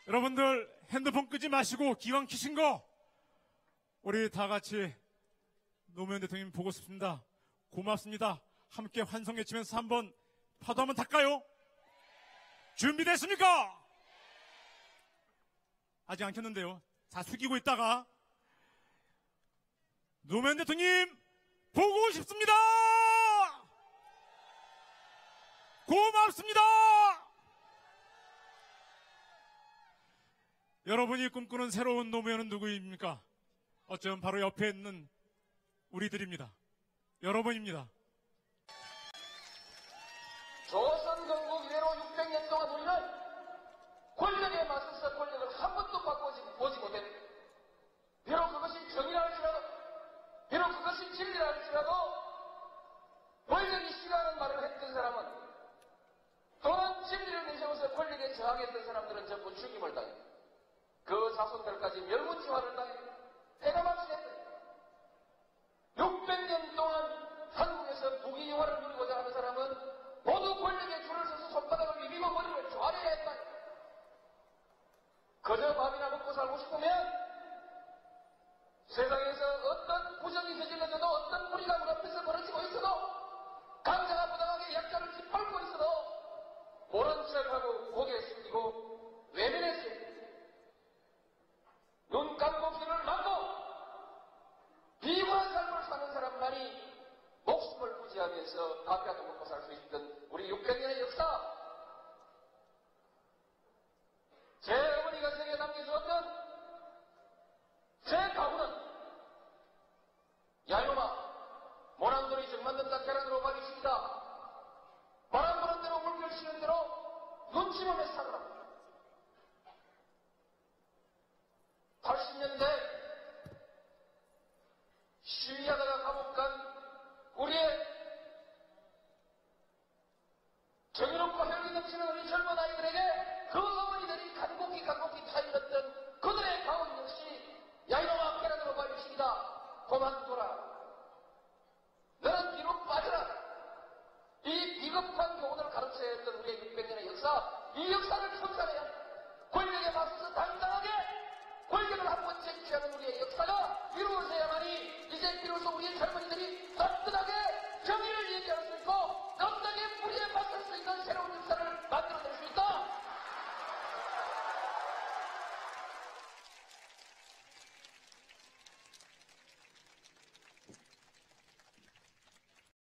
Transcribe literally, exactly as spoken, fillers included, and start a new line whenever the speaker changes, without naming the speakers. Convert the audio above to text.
여러분들 핸드폰 끄지 마시고 기왕 키신 거 우리 다 같이 노무현 대통령 보고 싶습니다. 고맙습니다. 함께 환성 외치면서 한번 파도 한번 탈까요? 준비됐습니까? 아직 안 켰는데요. 다 숙이고 있다가 노무현 대통령 보고 싶습니다. 고맙습니다. 여러분이 꿈꾸는 새로운 노무현은 누구입니까? 어쩌면 바로 옆에 있는 우리들입니다. 여러분입니다.
조선 건국 이래로 육백 년 동안 우리는 권력에 맞서서 권력을 한 번도 바꿔보지 못했다. 비록 그것이 정의라 할지라도, 비록 그것이 진리라 할지라도 권력이 싫어하는 말을 했던 사람은, 또는 진리를 내세워서 권력에 저항했던 사람들은 전부 죽임을 당했다. 그 자손들까지 멸문지화를 당했다. 해가 마치겠다. 육백 년 동안 한국에서 부귀영화를 누리고자 하는 사람은 모두 권력에 줄을 서서 손바닥을 비비고 머리를 조아려야 했다. 그저 밥이나 먹고 살고 싶으면 세상에서 어떤 부정이 저질러져도, 어떤 무리가 문 앞에서 벌어지고 있어도, 강자가 부당하게 약자를 짓밟고 있어도 모른 척하고 고개 숙이고 외면했습니다. 눈 감고 귀를 막고 비굴한 삶을 사는 사람만이 목숨을 부지하면서 밥이라도 먹고 살 수 있던 우리 육백 년의 역사, 제 어머니가 세계에 남겨주었던 제 가구는 야 이놈아, 모난돌이 정 만든다 계란으로 말이십니다. 바람 부는 대로 물결 쉬는 대로 눈치 보며 살아라. 팔십 년대 시위하다가 감옥 간 우리의 정의롭고 혈기 넘치는 우리 젊은 아이들에게 그 어머니들이 간곡히 간곡히 타일렀던 그들의 가운 역시 야 이놈아 계란으로 말이십니다. 그만둬라. 너는 뒤로 빠져라. 이 비겁한 교훈을 가르쳐야 했던 우리의 육백 년의 역사, 이 역사를 청산해야 권력에 맞서서 당당하게 권력을 한번 쟁취하는 우리의 역사가 이루어져야만이 이제 비로소 우리의 젊은이들이 따뜻하게 정의를 얘기할 수 있습니다.